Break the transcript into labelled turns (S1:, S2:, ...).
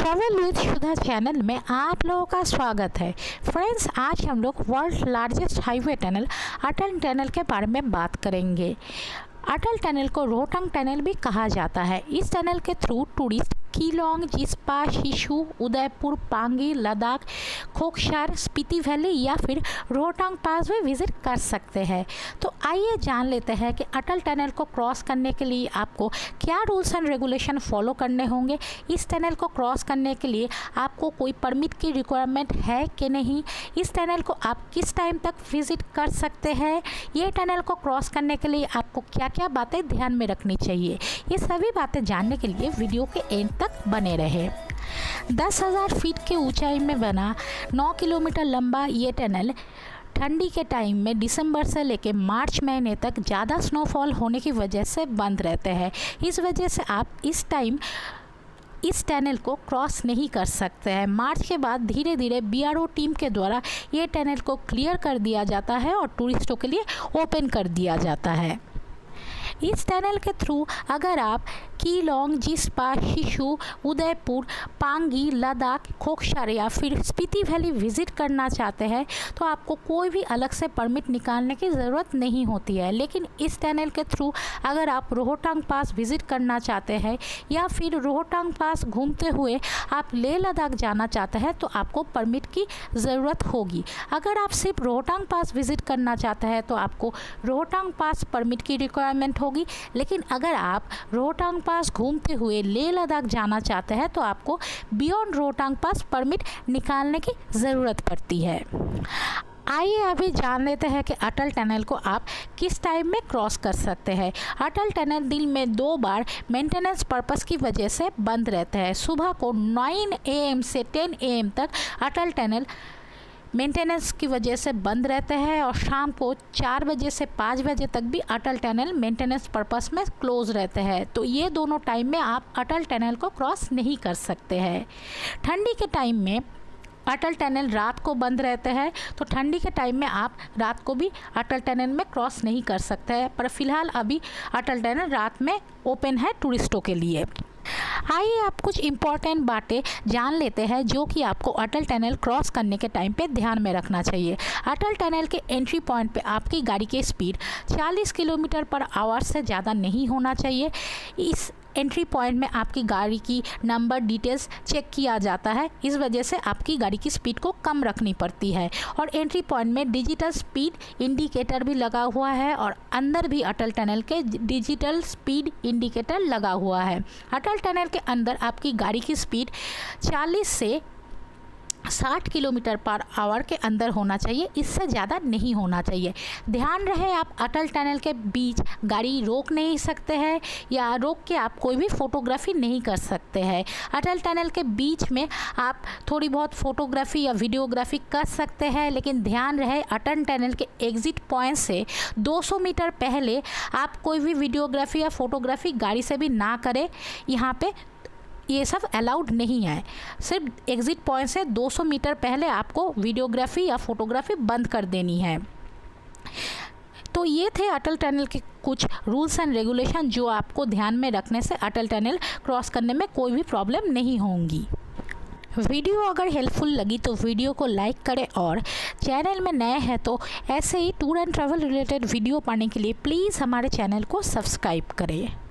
S1: Travel with Sudha channel में आप लोगों का स्वागत है। फ्रेंड्स, आज हम लोग world largest highway tunnel Atal tunnel के बारे में बात करेंगे। अटल टनल को रोहतांग टनल भी कहा जाता है। इस टनल के through tourist Keylong, Jispa, Sissu, Udaipur, Pangi, Ladakh, Khoksar, Spiti valley या फिर रोहतांग पास भी विजिट कर सकते हैं। तो आइए जान लेते हैं कि अटल टनल को क्रॉस करने के लिए आपको क्या रूल्स एंड रेगुलेशन फॉलो करने होंगे। इस टनल को क्रॉस करने के लिए आपको कोई परमिट की रिक्वायरमेंट है कि नहीं, इस टनल को आप किस टाइम तक विजिट कर सकते हैं, ये टनल को क्रॉस करने के लिए आपको क्या क्या बातें ध्यान में रखनी चाहिए, ये सभी बातें जानने के लिए वीडियो के एंड तक बने रहे। 10,000 फीट के ऊंचाई में बना 9 किलोमीटर लंबा ये टनल ठंडी के टाइम में दिसंबर से लेकर मार्च महीने तक ज़्यादा स्नोफॉल होने की वजह से बंद रहते हैं। इस वजह से आप इस टाइम इस टनल को क्रॉस नहीं कर सकते हैं। मार्च के बाद धीरे धीरे बीआरओ टीम के द्वारा ये टनल को क्लियर कर दिया जाता है और टूरिस्टों के लिए ओपन कर दिया जाता है। इस टनल के थ्रू अगर आप कीलोंग, जिस्पा, शिशु, उदयपुर, पांगी, लद्दाख, खोकसर या फिर स्पीति वैली विज़िट करना चाहते हैं तो आपको कोई भी अलग से परमिट निकालने की ज़रूरत नहीं होती है। लेकिन इस टनल के थ्रू अगर आप रोहतांग पास विज़िट करना चाहते हैं या फिर रोहतांग पास घूमते हुए आप लेह लद्दाख जाना चाहते हैं तो आपको परमिट की ज़रूरत होगी। अगर आप सिर्फ रोहतांग पास विज़िट करना चाहते हैं तो आपको रोहतांग पास परमिट की रिक्वायरमेंट होगी। लेकिन अगर आप रोहतांग पास घूमते हुए लेह लद्दाख जाना चाहते हैं तो आपको बियॉन्ड रोहतांग पास परमिट निकालने की ज़रूरत पड़ती है। आइए अभी जान लेते हैं कि अटल टनल को आप किस टाइम में क्रॉस कर सकते हैं। अटल टनल दिन में 2 बार मेंटेनेंस पर्पस की वजह से बंद रहता है। सुबह को 9 AM से 10 AM तक अटल टनल मेंटेनेंस की वजह से बंद रहते हैं और शाम को 4 बजे से 5 बजे तक भी अटल टनल मेंटेनेंस पर्पस में क्लोज रहते हैं। तो ये दोनों टाइम में आप अटल टनल को क्रॉस नहीं कर सकते हैं। ठंडी के टाइम में अटल टनल रात को बंद रहते हैं, तो ठंडी के टाइम में आप रात को भी अटल टनल में क्रॉस नहीं कर सकते हैं। पर फिलहाल अभी अटल टनल रात में ओपन है टूरिस्टों के लिए। आइए आप कुछ इम्पॉर्टेंट बातें जान लेते हैं जो कि आपको अटल टनल क्रॉस करने के टाइम पे ध्यान में रखना चाहिए। अटल टनल के एंट्री पॉइंट पे आपकी गाड़ी की स्पीड 40 किलोमीटर पर आवर से ज़्यादा नहीं होना चाहिए। इस एंट्री पॉइंट में आपकी गाड़ी की नंबर डिटेल्स चेक किया जाता है, इस वजह से आपकी गाड़ी की स्पीड को कम रखनी पड़ती है। और एंट्री पॉइंट में डिजिटल स्पीड इंडिकेटर भी लगा हुआ है और अंदर भी अटल टनल के डिजिटल स्पीड इंडिकेटर लगा हुआ है। अटल टनल के अंदर आपकी गाड़ी की स्पीड 40 से 60 किलोमीटर पर आवर के अंदर होना चाहिए, इससे ज़्यादा नहीं होना चाहिए। ध्यान रहे आप अटल टनल के बीच गाड़ी रोक नहीं सकते हैं या रोक के आप कोई भी फ़ोटोग्राफी नहीं कर सकते हैं। अटल टनल के बीच में आप थोड़ी बहुत फ़ोटोग्राफी या वीडियोग्राफी कर सकते हैं, लेकिन ध्यान रहे अटल टनल के एग्ज़िट पॉइंट से 200 मीटर पहले आप कोई भी वीडियोग्राफी या फ़ोटोग्राफी गाड़ी से भी ना करें। यहाँ पे ये सब अलाउड नहीं है। सिर्फ एग्ज़िट पॉइंट से 200 मीटर पहले आपको वीडियोग्राफी या फोटोग्राफी बंद कर देनी है। तो ये थे अटल टनल के कुछ रूल्स एंड रेगुलेशन जो आपको ध्यान में रखने से अटल टनल क्रॉस करने में कोई भी प्रॉब्लम नहीं होगी। वीडियो अगर हेल्पफुल लगी तो वीडियो को लाइक करें और चैनल में नए हैं तो ऐसे ही tour and travel related video पाने के लिए प्लीज़ हमारे चैनल को सब्सक्राइब करें।